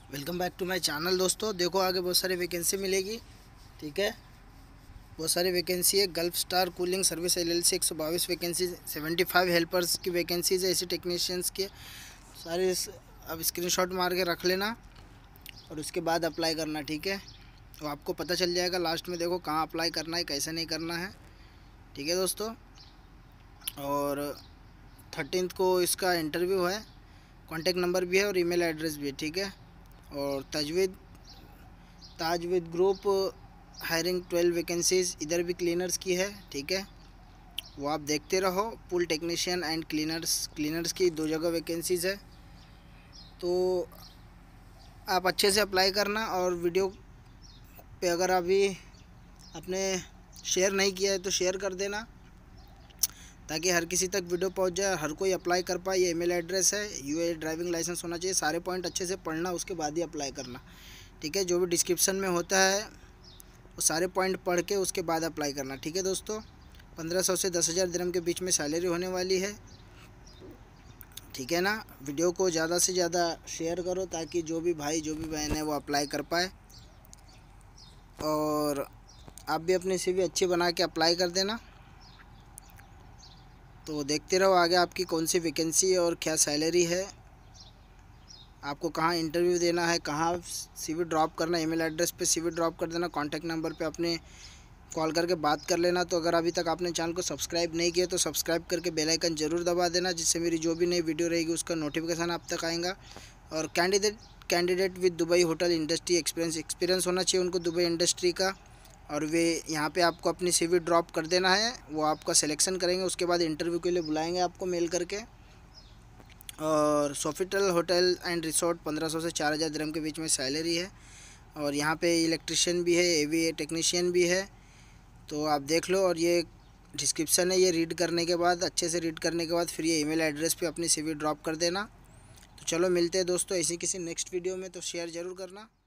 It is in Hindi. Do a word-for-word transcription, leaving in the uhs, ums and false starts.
Welcome back to my channel. दोस्तों देखो, आगे बहुत सारी वैकेंसी मिलेगी। ठीक है, बहुत सारी वैकेंसी है। Gulf star cooling service LLC एक सौ बाईस वैकेंसी, सेवेंटी फाइव हेल्पर्स की वैकेंसीज है, एसी टेक्नीशियंस की सारे। अब स्क्रीनशॉट मार के रख लेना और उसके बाद अप्लाई करना। ठीक है, तो आपको पता चल जाएगा लास्ट में। देखो कहाँ अप्लाई करना है, कैसे नहीं करना है। ठीक है दोस्तों, और थर्टीन्थ को इसका इंटरव्यू है। कॉन्टेक्ट नंबर भी है और ईमेल एड्रेस भी है। ठीक है, और Tajweed Tajweed group hiring twelve vacancies इधर भी क्लीनर्स की है। ठीक है, वो आप देखते रहो। Pool technician and cleaners cleaners की दो जगह वैकेंसीज़ है, तो आप अच्छे से अप्लाई करना। और वीडियो पे अगर अभी आपने शेयर नहीं किया है तो शेयर कर देना, ताकि हर किसी तक वीडियो पहुंच जाए, हर कोई अप्लाई कर पाए। ये ईमेल एड्रेस है। यूए ड्राइविंग लाइसेंस होना चाहिए। सारे पॉइंट अच्छे से पढ़ना, उसके बाद ही अप्लाई करना। ठीक है, जो भी डिस्क्रिप्शन में होता है वो सारे पॉइंट पढ़ के उसके बाद अप्लाई करना। ठीक है दोस्तों, पंद्रह सौ से दस हज़ार दिरहम के बीच में सैलरी होने वाली है। ठीक है ना, वीडियो को ज़्यादा से ज़्यादा शेयर करो, ताकि जो भी भाई जो भी बहन है वो अप्लाई कर पाए। और आप भी अपनी सीवी अच्छी बना के अप्लाई कर देना। तो देखते रहो आगे आपकी कौन सी वैकेंसी और क्या सैलरी है, आपको कहाँ इंटरव्यू देना है, कहाँ सीवी ड्रॉप करना। ईमेल एड्रेस पे सीवी ड्रॉप कर देना। कॉन्टैक्ट नंबर पे अपने कॉल करके बात कर लेना। तो अगर अभी तक आपने चैनल को सब्सक्राइब नहीं किया तो सब्सक्राइब करके बेल आइकन ज़रूर दबा देना, जिससे मेरी जो भी नई वीडियो रहेगी उसका नोटिफिकेशन आप तक आएगा। और candidate candidate with Dubai hotel industry experience experience होना चाहिए उनको दुबई इंडस्ट्री का। और वे यहाँ पे आपको अपनी सीवी ड्रॉप कर देना है, वो आपका सिलेक्शन करेंगे। उसके बाद इंटरव्यू के लिए बुलाएंगे आपको मेल करके। और सोफिटल होटल एंड रिसोर्ट पंद्रह सौ से चार हज़ार दिरहम के बीच में सैलरी है। और यहाँ पे इलेक्ट्रिशियन भी है, एवी टेक्नीशियन भी है। तो आप देख लो। और ये डिस्क्रिप्शन है, ये रीड करने के बाद, अच्छे से रीड करने के बाद फिर ये ईमेल एड्रेस पे अपनी सीवी ड्रॉप कर देना। तो चलो मिलते हैं दोस्तों ऐसी किसी नेक्स्ट वीडियो में, तो शेयर ज़रूर करना।